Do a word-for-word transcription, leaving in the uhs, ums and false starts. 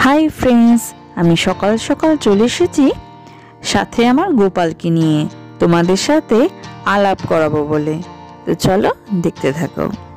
Hi friends, আমি সকাল সকাল চলে এসেছি সাথে আমার গোপালকে নিয়ে তোমাদের সাথে আলাপ করাবো বলে। তো চলো দেখতে থাকো।